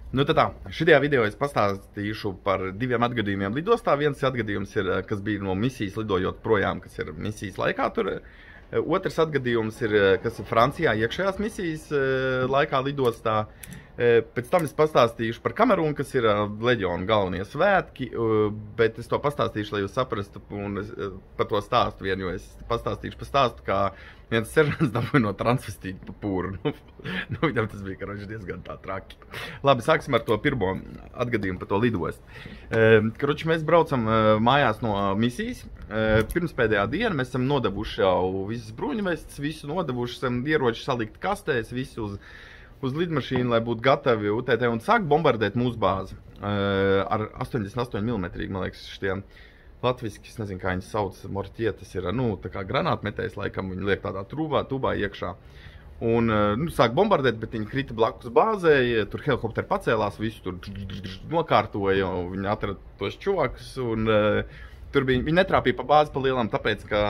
Nu, tā, šajā video es pastāstīšu par diviem atgadījumiem lidostā. Viens atgadījums ir, kas bija no misijas lidojot projām, kas ir misijas laikā tur. Otrs atgadījums ir, kas ir Francijā iekšējās misijas laikā lidostā. Pēc tam es pastāstīšu par Kamerūnu, kas ir leģiona galvenie svētki, bet es to pastāstīšu, lai jūs saprastu, un par to stāstu vien, jo es pastāstīšu par stāstu, kā viens seržants dabūja no transvestīta pa pūru. Viņam tas bija, karoči, diezgan tā traki. Labi, sāksim ar to pirmo atgadījumu par to lidostu. Karoči, mēs braucam mājās no misijas. Pirms pēdējā diena mēs esam nodevuši jau visas bruņvestes, visu nodevuši, esam ieroči salikt kastēs, visu uz lidmašīnu, lai būtu gatavi UTT un sāk bombardēt mūsu bāzi ar 88 mm, man liekas, šitiem latviski, es nezinu, kā viņi sauc, mortie, tas ir, tā kā granātmetējs, laikam, viņi liek tādā tubā iekšā. Un, sāk bombardēt, bet viņi krita blakus bāzei, tur helikopteri pacēlās, visu tur nokārtoja, un viņi atrada tos čokus, un tur bija, viņi netrāpīja pa bāzi pa lielam, tāpēc, ka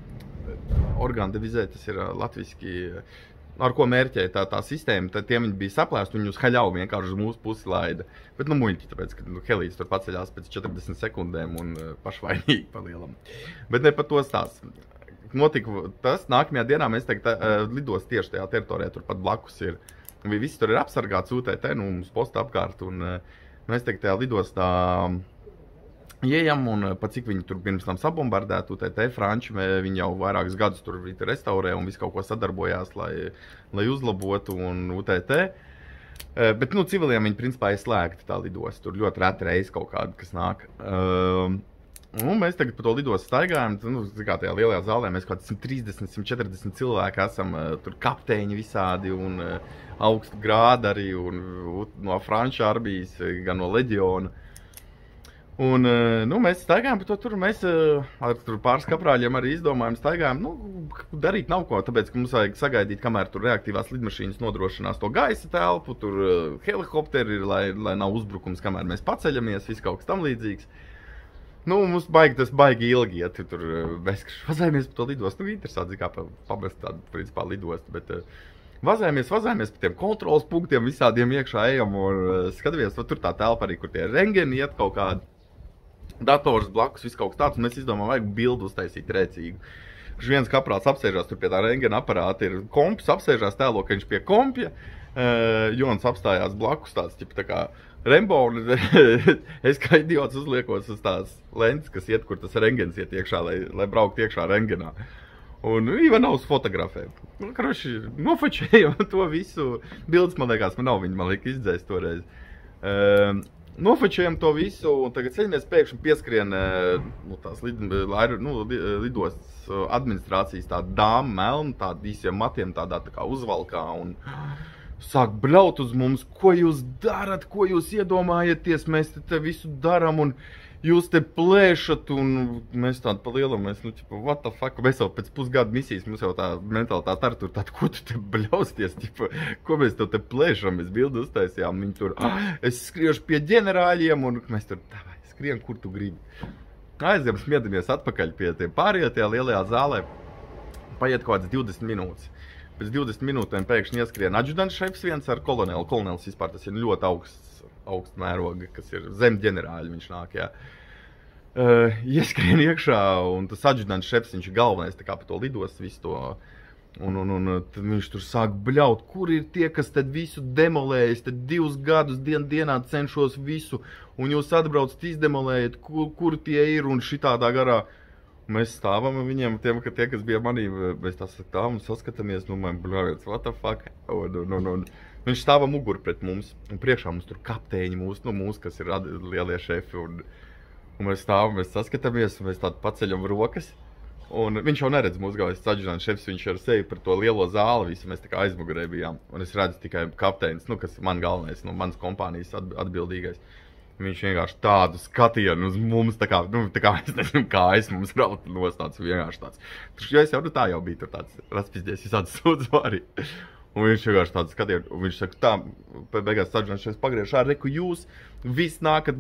orgānu devizē, tas ir latviski, ar ko mērķēja tā sistēma, tad tiem viņi bija saplēsti un uz haļauju vienkārši uz mūsu pusi laida. Bet muļķi, tāpēc, ka helīts tur paceļās pēc 40 sekundēm un pašvainīgi pa lielam. Bet ne par to stāsts. Notika tas, nākamajā dienā mēs lidos tieši tajā teritorijā, tur pat blakus ir. Visi tur ir apsargāts UTT, mums posta apkārt, un mēs tajā lidostā ieejam, un pa cik viņi tur pirms tam sabombardētu UTT, franči, viņi jau vairākus gadus tur restaurē un visu kaut ko sadarbojās, lai uzlabotu un UTT. Bet, civiliem viņi principā ir slēgti tā lidosta, tur ļoti reti reizi kaut kāda, kas nāk. Mēs tagad pa to lidostu staigājam, kā tajā lielajā zālē, mēs kaut 130, 140 cilvēki esam, tur kapteiņi visādi un augstu grādi arī, un no franču armijas, gan no leģiona. Un, mēs staigājam par to tur, mēs ar pāris kaprāļiem arī izdomājam, staigājam, darīt nav ko, tāpēc, ka mums vajag sagaidīt, kamēr tur reaktīvās lidmašīnas nodrošinās to gaisa telpu, tur helikopteri ir, lai nav uzbrukums, kamēr mēs paceļamies, viss kaut kas tam līdzīgs. Mums tas baigi ilgi, ja tur mēs vazājamies par to lidostu, interesanti, kā pamest tādu, principā, lidostu, bet vazājamies pa tiem kontrolas punktiem, visādiem iekšā ejam un skatāmies, tur tā telpa arī, kur tie rengeni iet kaut kādi. Dators blakus, viss kaut kas tāds, un mēs izdomājam, vajag bildu uztaisīt rēcīgu. Viens kaprāts apsēžās tur pie tā rengena aparāta, ir komps, apsēžās tēlo, ka viņš pie kompja, Jons apstājās blakus tāds, tā kā Rembo, un es kā idiots uzliekos uz tās lentes, kas iet, kur tas rengens iet iekšā, lai braukt iekšā rengenā. Un Ivanovs fotografē. Karoši, nofočējam to visu, bildes, man liekas, man liekas izdzēst toreiz. Nofočējam to visu, un tagad ceļamies pēkšņi pieskrien tās lidostas administrācijas tāda dāma melna, tāda īsiem matiem, tādā tā kā uzvalkā, un sāk bļaut uz mums, ko jūs darat, ko jūs iedomājaties, mēs te visu daram, un jūs te plēšat, un mēs tādu pa lielam, what the fuck, mēs jau pēc pusgada misijas, mums jau tā mentalitāte ar tur tāda, ko tu te bļausties, ko mēs tev te plēšam, mēs bildi uztaisījām, viņi tur, es skriešu pie ģenerāļiem, un mēs tur, skrien, kur tu gribi. Aizjām smiedamies atpakaļ pie tiem pārējā tajā lielajā zālē, paiet kaut kāds 20 minūtes. Pēc 20 minūtēm pēkšņi ieskrien adjudants šefs viens ar kolonelu. Kolonels vispār tas ir ļoti augsts mēroga, kas ir zem ģenerāļi, viņš nāk, jā. Ieskrien iekšā, un tas adjudants šefs, viņš ir galvenais, tā kā pa to lidos visu to, un tad viņš tur sāk bļaut, kur ir tie, kas tad visu demolējas, tad 2 gadus dienā cenšos visu, un jūs atbraucat izdemolējat, kur tie ir, un šitādā garā. Mēs stāvam viņiem, tie, kas bija manī, mēs tā stāvam un saskatāmies, bļāviets, what the fuck, un viņš stāva muguru pret mums, un priekšā mums tur kapteiņi mūsu, kas ir lielie šefi, un mēs stāvam, mēs saskatāmies, un mēs tādu paceļam rokas, un viņš jau neredz mūsu galvenais adjudants šefs, viņš ar sevi par to lielo zāli visu, mēs tā kā aizmugurē bijām, un es redzu tikai kapteinis, kas ir man galvenais, manas kompānijas atbildīgais. Viņš vienkārši tādu skatienu uz mums, tā kā es nezinu, kā mums rauta nostāds vienkārši tāds. Jo es jau tā jau biju tur tāds raspizdies visāds sūdzu arī. Un viņš vienkārši tādu skatienu, un viņš saka tā, beigās sadžināšu, es pagriešu reku jūs, visi nākat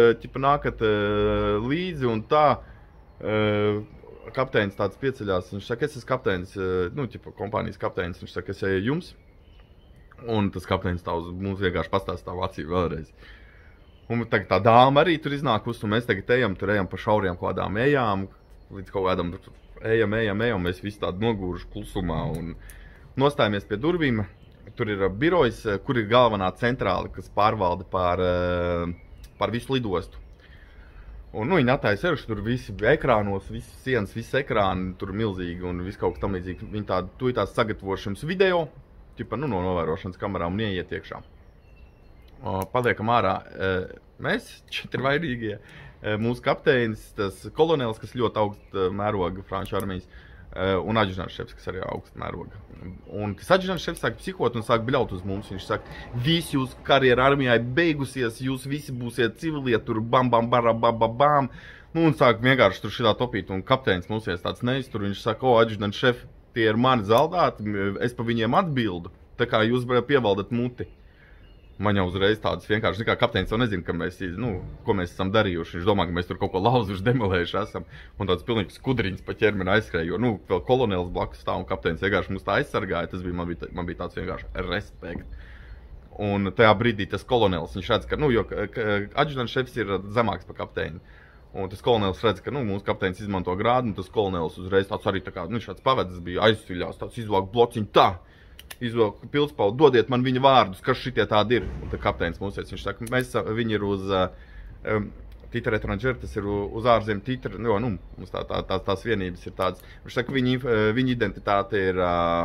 līdzi un tā. Kapteinis tāds pieceļās, viņš saka, es esmu kapteinis, kompānijas kapteinis, viņš saka, es eju jums. Un tas kapteinis tā uz mums vienkārši pastāst tā acīm vēlreiz. Un tagad tā dāma arī tur iznākus, un mēs tagad ejam pa šauriem kādām ejām, līdz kaut kādam ejam, mēs visi tādi nogūruši klusumā un nostājamies pie durvīm. Tur ir birojs, kur ir galvenā centrāla, kas pārvalda par visu lidostu. Un, viņi attājas sevišķi, tur visi ekrānos, visi sienas, visi ekrāni, tur milzīgi un viss kaut kas tam līdzīgi. Viņi tās sagatavošanas video, no novērošanas kamerām un ieiet iekšā. Paliekam ārā mēs, 4 vainīgie, mūsu kapteinis, tas kolonēls, kas ļoti augsta mēroga franču armijas, un adžudants šefs, kas arī augsta mēroga. Un tas adžudants šefs sāk psihot un sāk bļaut uz mums. Viņš saka, visi jūs karjera armijai beigusies, jūs visi būsiet civilie, tur bam, bam, bam, bam, bam, bam. Un sāk vienkārši tur šitā topīt, un kapteinis mums tāds neiztur. Viņš saka, adžudants šef, tie ir mani zaldāti, es pa viņiem atbildu, tā kā jūs pievaldat muti. Man jau uzreiz tādas vienkārši, kā kapteinis jau nezina, ko mēs esam darījuši. Viņš domā, ka mēs tur kaut ko lauzuši, demolējuši esam. Un tāds pilnīgi skudriņas pa ķermeni aizskrēja, jo, vēl kolonēls blakus stāv un kapteinis vienkārši mums tā aizsargāja. Tas bija, man bija tāds vienkārši respekt. Un tajā brīdī tas kolonēls, viņš redz, ka, jo adžudants šefs ir zemāks par kapteini. Un tas kolonēls redz, ka, mūsu kapteinis izmanto grādu, un tas kolonēls uzreiz tāds arī tā kā, viņš tāds pavedas bija aizsviļās, tāds izvāk blociņu tā. Izvēl pilspaudu, dodiet man viņa vārdus, kas šitie tādi ir. Un tā kapteinis mūsies, viņš saka, viņi ir uz titra etranžer, tas ir uz ārzem titra, mums tās vienības ir tādas. Viņš saka, viņa identitāte ir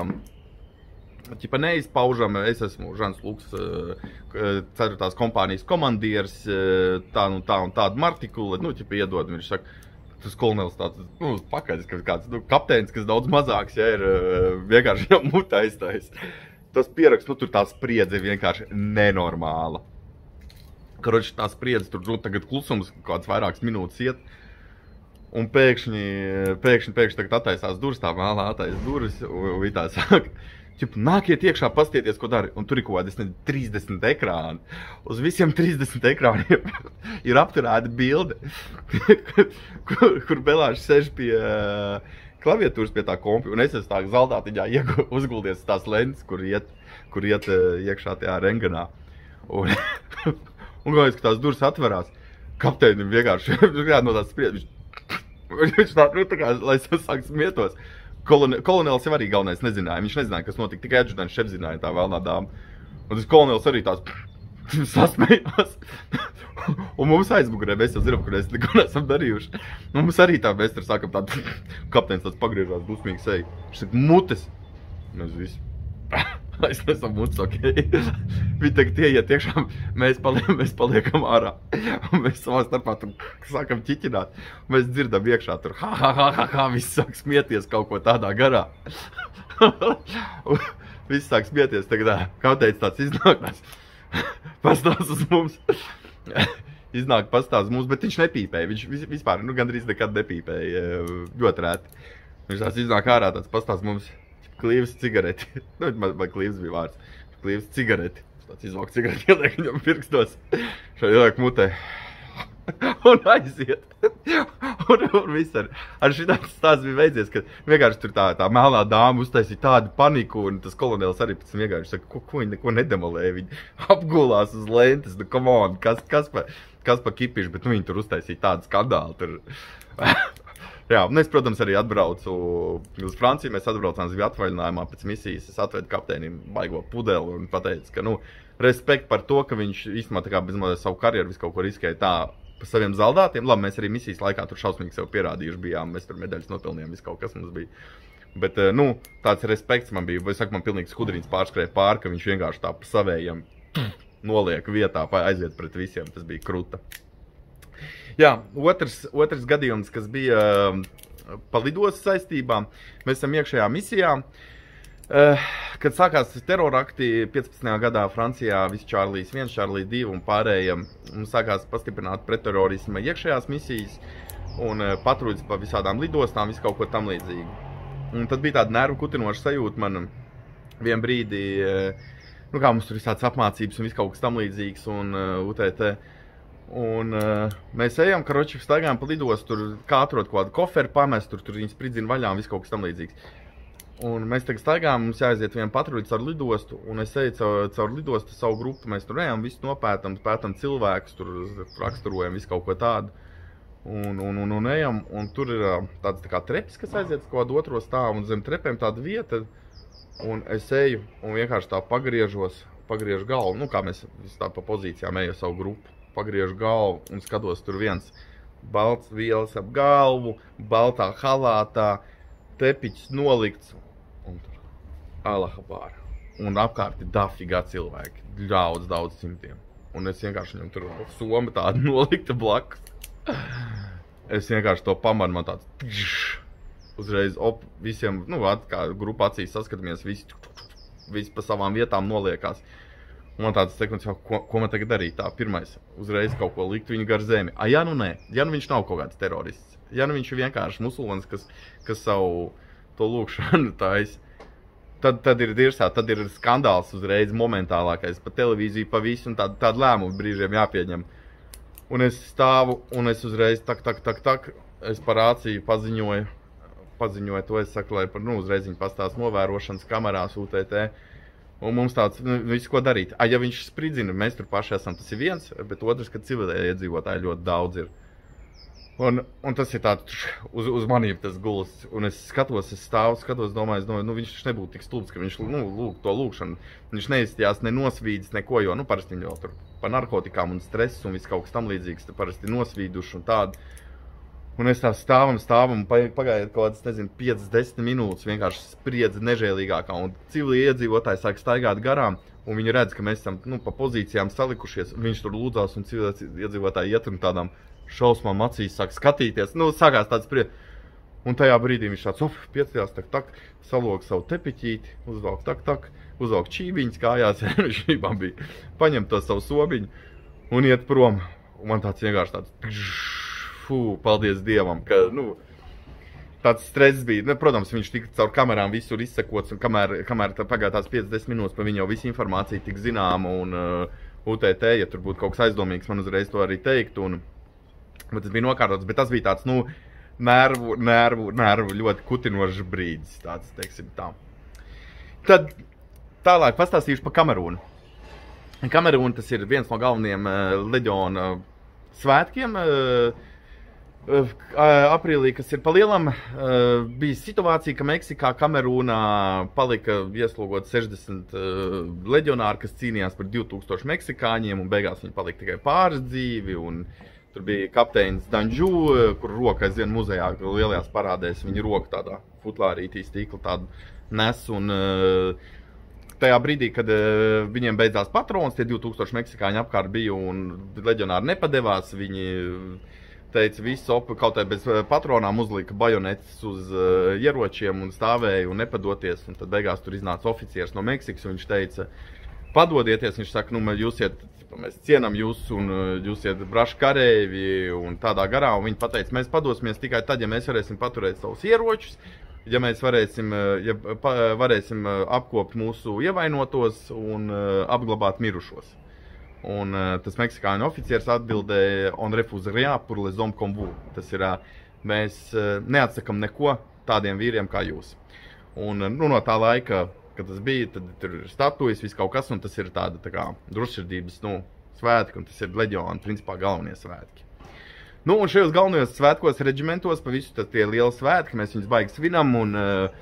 neizpaužama. Es esmu Žans Luks, 4. kompānijas komandieris, tā un tāda martikula, iedod. Viņš saka, tas kolonēls tāds, pakaļs, kāds kapteinis, kas daudz mazāks, ir vienkārši jau mutā aiztais. Tas pieraksts, tur tā spriedze vienkārši nenormāla. Karoči, tā spriedze, tur tagad klusums, kāds vairākas minūtes iet, un pēkšņi tagad attaisās durvis, tā mēlā attais durvis, un viņi tā saka, nākiet iekšā, pastieties, ko dari. Un tur ir kaut kādi 30 ekrāni. Uz visiem 30 ekrāniem ir apturēta bilde, kur Belāžs sēž pie klaviatūras pie tā kompi. Un es esmu tā zaldātiņā uzguldies tās lentes, kur iet iekšā tajā rengenā. Un galvenais, ka tās durvis atverās, kapteinim vienkārši no tās spriedz. Viņš tā kā, lai es sāk smietos. Kolonēls jau arī galvenais nezināja. Viņš nezināja, kas notika. Tikai adžudants šefs zināja tā vēlnā dāma. Un tas kolonēls arī tās sasmējās. Un mums aizmugurē, mēs jau zinām, kur mēs neko nesam darījuši. Un mums arī tā, mēs tur sākam tādu, kapteinis tāds pagriežās dusmīgi seju. Viņš saka, mutes. Mēs visi. Es nesam mutes, ok. Viņi tagad ieiet iekšā, mēs paliekam ārā. Un mēs savā starpā tur sākam ķiķināt. Mēs dzirdam iekšā tur, ha, viss sāk smieties kaut ko tādā garā. Viss sāk smieties, tagad kapteinis tāds iznākās. Pastāst uz mums. Iznāk pastāst uz mums, bet viņš nepīpēja. Viņš vispār gandrīz nekad nepīpēja. Ļoti rēti. Viņš tāds iznāk ārā, tāds pastāst mums. Klīvs cigareti. Man klīvs bija vārds. Klīvs cigareti. Tāds izvalk cigareti, ieliek viņam pirkstos. Šo ieliek mutē. Un aiziet. Un viss ar šitāds stāsts bija veidzies, ka vienkārši tur tā melnā dāma uztaisīja tādu paniku, un tas kolonēls arī pēc vienkārši saka, ko viņi neko nedemolēja. Viņi apgulās uz lentes, come on, kas pa kipišu, bet viņi tur uztaisīja tādu skandālu. Tur. Jā, un es, protams, arī atbraucu uz Franciju. Mēs atbraucām uz atvaļinājumā pēc misijas. Es atvedu kapteinim baigo pudeli un pateicu, ka, respekt par to, ka viņš īstenībā tā kā bezmazliet savu karjeru visu kaut ko riskēja tā par saviem zaldātiem. Labi, mēs arī misijas laikā tur šausmīgi sev pierādījuši bijām. Mēs tur medaļas nopelnījām, visu kaut kas mums bija. Bet, tāds respekts man bija. Vai saka, man pilnīgi skudriņas pārskrēja pāri, ka viņš vienkārši tā pa savējiem noliek vietā, aiziet pret visiem. Tas bija kruta. Jā, otrs gadījums, kas bija pa lidos saistībām, mēs esam iekšējā misijā. Kad sākās terorakti 15. gadā Francijā, visi Čārlīs 1, Čārlīs 2 un pārējie, mums sākās pastiprināt pretterorisma iekšējās misijas un patruļas pa visādām lidostām, visu kaut ko tam līdzīgu. Un tad bija tāda nervu kutinoša sajūta man vien brīdī, kā mums tur visāds apmācības un visu kaut kas tam līdzīgs un UTT. Un mēs ejam, karoči, staigājam pa lidostu, tur kā atrod kaut kādu koferu pamest, tur viņi spridzina vaļā un visu kaut kas tam līdzīgs. Un mēs tagad staigājām, mums jāaiziet viena patruļa caur lidostu, un es eju caur lidostu savu grupu, mēs tur ejam, visu nopētam, pētam cilvēkus, tur raksturojam visu kaut ko tādu. Un ejam, un tur ir tāds tā kā trepes, kas aiziet uz kādu otro stāvu, un zem trepēm tāda vieta, un es eju, un vienkārši tā pagriežu galvu, nu kā mēs tā pa pozīcijām eju savu grupu, pagriežu galvu, un skatos tur viens balts vielas ap galvu, baltā halātā, tepiķis nolikts, un tur Allahabār. Un apkārt ir dafigā cilvēki, daudz simtiem. Un es vienkārši viņam tur soma tāda nolikta blakus. Es vienkārši to pamanu, man tāds uzreiz visiem, nu, kā grupa acīs saskatāmies, visi pa savām vietām noliekās. Un man tāds sekundes, ko man tagad darīt? Tā, pirmais, uzreiz kaut ko likt viņu gar zemi. Ja nu nē, ja nu viņš nav kaut kāds terorists, ja nu viņš ir vienkārši musulmanis, kas savu to lūkšanu taisa, tad ir dirsā, tad ir skandāls uzreiz momentālākais, pa televīziju, pa visu, un tādu lēmumu brīžiem jāpieņem. Un es stāvu, un es uzreiz tak, es par rāciju paziņoju to, es saku, lai uzreiz viņi pastāst novērošanas kamerās UTT, un mums tāds, visu ko darīt. Ja viņš spridzina, mēs tur paši esam, tas ir viens, bet otrs, ka civilē iedzīvotāji ļoti daudz ir. Un tas ir tāds, uz manību tas gulas, un es skatos, domāju, nu viņš nebūtu tik stulbs, ka viņš lūk to lūkšanu. Viņš neizstījās ne nosvīdis, neko, jo, nu parasti viņi jau tur pa narkotikām un stresu un viss kaut kas tam līdzīgs, parasti nosvīduši un tādu. Un es tā stāvam, un pagājiet kaut kādas, nezinu, 5-10 minūtes vienkārši spriedzi nežēlīgākā, un civili iedzīvotāji sāk staigāt garām, un viņi redz, ka mēs esam, pa pozīcijām salikušies, viņš tur lūdzās, un civili iedzīvotāji iet un tādām šausmām acīs sāk skatīties, sākās tāds un tajā brīdī viņš tāds, piecījās, tak, salok savu tepiķīti, uzvalk čībiņas kājās, viņš gribam bija paņemt to savu sobiņu un iet prom, un man tāds vienkārši tāds, paldies Dievam, ka, tāds stress bija. Protams, viņš tika caur kamerām visur izsekots, un kamēr pagāja tās 5-10 minūtes, pa viņu jau visu informāciju tik zināma, un UTT, ja tur būtu kaut kas aizdomīgs, man uzreiz to arī teikt, bet tas bija nokārtots, bet tas bija tāds, nervu ļoti kutinošs brīdis, tāds, teiksim tā. Tad tālāk pastāstīšu par Kamerūnu. Kamerūna tas ir viens no galvenajiem leģiona svētkiem, aprīlī, kas ir pa lielam, bija situācija, ka Meksikā, Kamerūnā palika ieslogot 60 leģionāri, kas cīnījās par 2000 meksikāņiem, un beigās viņi palika tikai pāris dzīvi, un tur bija kapteinis Danžu, kur roka aizvien muzejā lielajās parādēs, viņa roka tādā futlārītī stīkla tādu nes, un tajā brīdī, kad viņiem beidzās patrons, tie 2000 meksikāņi apkārt bija, un leģionāri nepadevās, viņi teica, visu kaut kā bez patronām uzlika bajonetes uz ieročiem un stāvēja un nepadoties, un tad beigās tur iznāca oficieris no Meksikas, un viņš teica, padodieties, viņš saka, mēs cienam jūs, un jūs iet braši kareivi, un tādā garā, un viņi pateica, mēs padosimies tikai tad, ja mēs varēsim paturēt savus ieročus, ja mēs varēsim apkopt mūsu ievainotos un apglabāt mirušos. Un tas meksikāņu oficieris atbildēja, on refuse rien pour les hommes comme vous. Tas ir, mēs neatsakam neko tādiem vīriem kā jūs. Un no tā laika, kad tas bija, tad tur ir statujas, viss kaut kas, un tas ir tāda tā kā drošsirdības svētki, un tas ir leģiona, principā galvenie svētki. Un šajos galvenajos svētkos, reģimentos, pa visu tie lieli svētki, mēs viņus baigi svinam, un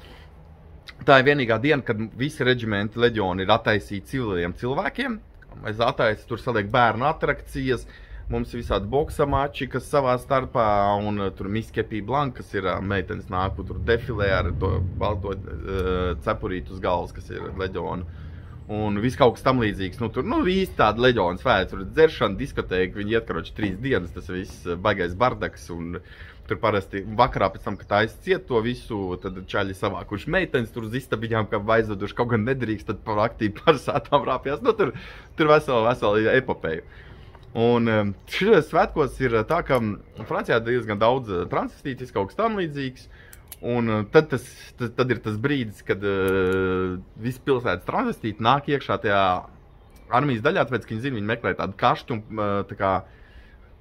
tā ir vienīgā diena, kad visi reģimenti leģioni ir attaisīti civiliem cilvēkiem. Mēs attaisam, tur saliek bērnu atrakcijas, mums ir visādi boksa mači, kas savā starpā, un tur Miskepī Blanka, kas ir meitenes nāk, tur defilē ar to balto cepurītu uz galvas, kas ir leģiona. Un viss kaut kas tam līdzīgs. Tur īsti tāda leģiona svēta, tur ir dzeršana, diskotēka, viņi iet, 3 dienas, tas viss baigais bardaks, un tur parasti vakarā pēc tam, kad aizciet to visu, tad čaļi savākuši meitenes tur uz istabiņām, kā aizveduši, kaut gan nedrīkst, tad par aktīvi parsātām rāpjās. Tur vesela epopeja. Un šajos svētkos ir tā, ka Francijā diezgan daudz transvestītis, kaut kas tam līdzīgs. Un tad ir tas brīdis, kad visi pilsētas transvestīti nāk iekšā tajā armijas daļā, tāpēc, ka viņi zina, viņi meklē tādu kaštu un tā kā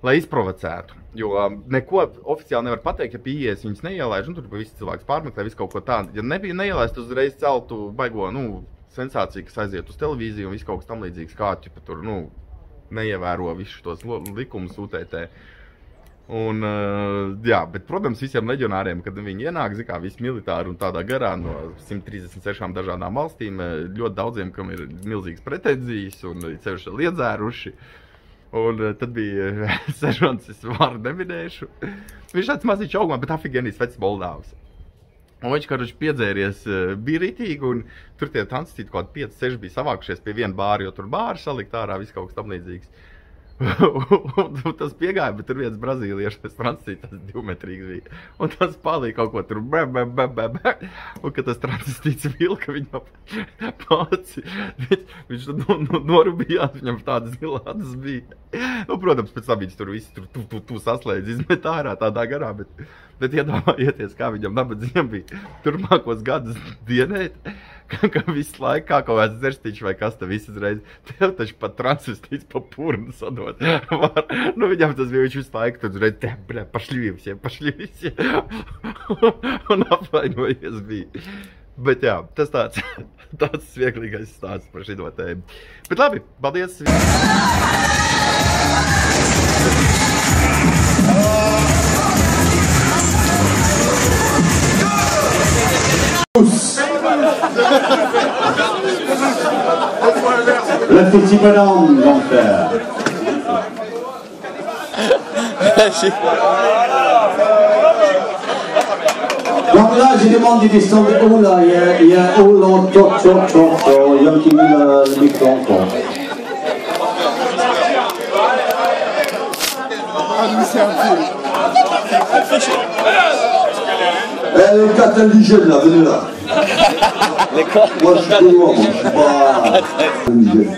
lai izprovocētu. Jo neko oficiāli nevar pateikt, ja pieejas viņas neielaiž, tur visi cilvēks pārmeklē, visu kaut ko tādu. Ja nebija neielaist, uzreiz celtu baigo, sensāciju, kas aiziet uz televīziju un visu kaut kas tam līdzīgs, kā ķipa tur, neievēro visus tos likumus UTT. Un, jā, bet, protams, visiem leģionāriem, kad viņi ienāk, kā visi militāri un tādā garā no 136 dažādām valstīm, ļoti daudziem, kam ir milzīgas pretenzijas un sevišķi liedzēruši. Un tad bija sežants, es vārdu neminēšu. Viņš tāds maziņš augumā, bet afigenīs vecs Moldāvs. Un viņš, karuši piedzēries, bija ritīgi, un tur tie tancīti kaut kādi 5-6 bija savākušies pie viena bāra, jo tur bāri salikt ārā, viss kaut kas tam līdzīgs. Un tas piegāja, bet tur viens brazīlieši, tas transistīts, tas 2-metrīgs bija. Un tas palīja kaut ko tur un kad tas transistīts vilka viņam pats, viņš norubījās, viņam tādas zilātas bija. Protams, pēc tam viņš tur visi tu saslēdz, izmet ārā tādā garā, bet iedomājieties, kā viņam nabadzīgiem bija turpmākos gadus dienēt, ka visu laiku kā kaut kāds zerstīčs vai kas te visu uzreiz, tev taču pat transistīts pa purnu sadot. Viņam tas bija, viņš visu laiku tad uzreiz, pašļi visiem. Un apvainojies bija. Bet jā, tas tāds svieklīgais stāsts par šito tēmu. Bet labi, paldies! Le petit bonhomme, l'enfer. Donc là, je demande de descendre où là, il y a où l'on toc, il y a un petit le micro encore. Le catalyseur là, venez là. Moi je suis dehors, je suis pas intelligent.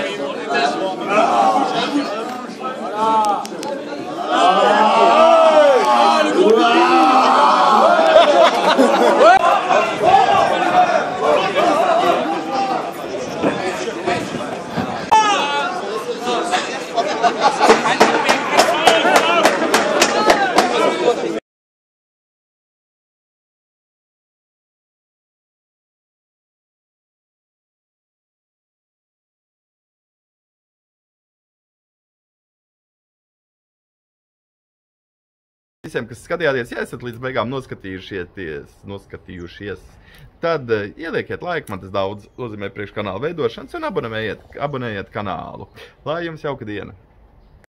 Visiem, kas skatījāties, ja esat līdz beigām noskatījušies, tad ielieciet laiku, man tas daudz nozīmē priekš kanāla veidošanas un abonējiet kanālu. Lai jums jauka diena!